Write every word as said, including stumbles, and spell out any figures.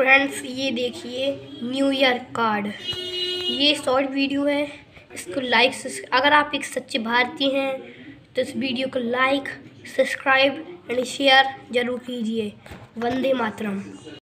Friends, ये देखिए new year card. ये शॉर्ट वीडियो है, इसको लाइक, अगर आप एक सच्चे भारतीय हैं तो इस वीडियो को लाइक, सब्सक्राइब एंड शेयर जरूर कीजिए। वंदे मातरम।